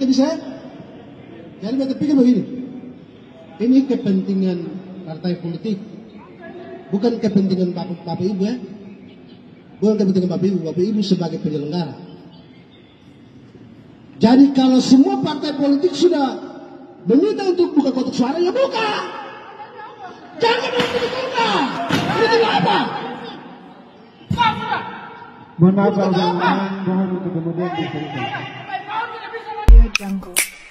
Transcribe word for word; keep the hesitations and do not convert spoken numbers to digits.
Ente bisa? Jadi beta pikir begini, ini kepentingan partai politik, bukan kepentingan bapak, bapak ibu ya, bukan kepentingan bapak ibu, bapak ibu sebagai penyelenggara. Jadi kalau semua partai politik sudah meminta untuk buka kotak suara, ya buka. Jangan untuk dibuka. Itu apa? Mohon maaf, jangan mohon untuk kemudian diselesaikan. Jungle.